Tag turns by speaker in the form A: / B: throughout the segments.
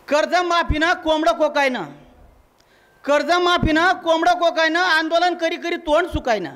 A: कर्जमाफीनं कोंबडं कोकायनं, कर्जमाफीनं कोंबडं कोकायनं, आंदोलन करी करी तोंड सुकायनं.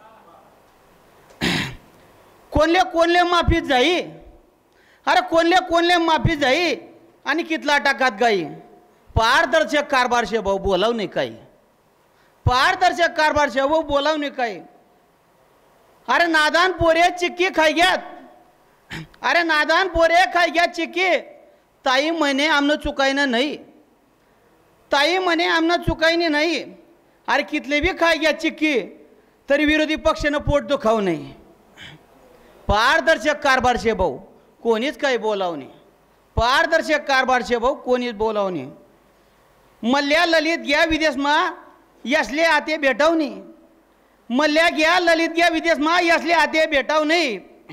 A: कोणले कोणले माफी जाई, अरे कोणले कोणले माफी जाई आणि कितला टाकात गाई. पारदर्शक कारभार शे भाऊ बोलाव नाही काही, पारदर्शक कारभार शे भाऊ बोलाव नाही काही. अरे नादान पोरे चिक्की खाई घ्यात, अरे नादान पोरे खाई घ्या चिक्की. ताई म्हणे आमनं चुकायनं नाही, ताई म्हणे आमनं चुकायनी नाही. अरे कितले बी खाई घ्या चिक्की तरी विरोधी पक्षानं पोट दुखावू नाही. पारदर्शक कारभार शे भाऊ कोणीच काही बोलावणे, पारदर्शक कारभार शे भाऊ कोणीच बोलावणे. मल्ल्या ललित घ्या विदेशमा यसले आते भेटावणे, मल्ल्या घ्या ललित घ्या विदेशमा यसले आते भेटावणे.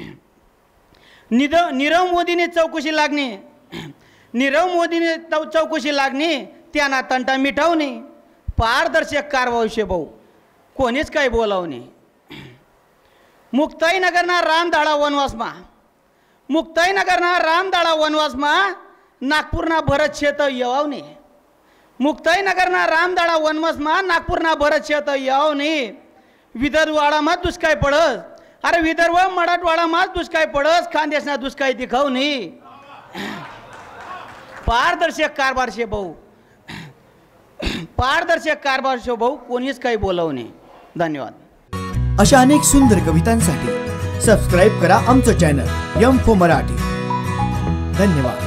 A: नीरव मोदीने चौकशी लागणे, नीरव मोदीने चौकशी लागणे, त्यांना तंटा मिटवणे. पारदर्शक कारभार शे भाऊ कोणीच काही बोलावणे. मुक्ताईनगरना रामदाळा वनवासमा, मुक्ताईनगरना रामदाळा वनवासमा नागपूરના ભરત ક્ષેત્ર यवावने. मुक्ताईनगरना रामदाळा वनवासमा नागपूરના ભરત ક્ષેત્ર यवावने. विदर्भवाडाમાં दुष्काळ पडस, अरे विदर्भ मराठवाडाમાં दुष्काळ पडस, खानदेशना दुष्काळ दिखाव नाही. पारदर्शक कारभार शे भाऊ, पारदर्शक कारभार शे भाऊ कोणीच काही बोलावणे. धन्यवाद.
B: अशा अनेक सुंदर कवितांसाठी सबस्क्राइब करा आमचं चॅनल M4 मराठी. धन्यवाद.